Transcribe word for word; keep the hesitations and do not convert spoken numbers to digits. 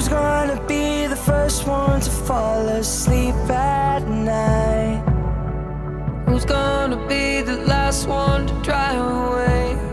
Who's gonna be the first one to fall asleep at night? Who's gonna be the last one to drive away?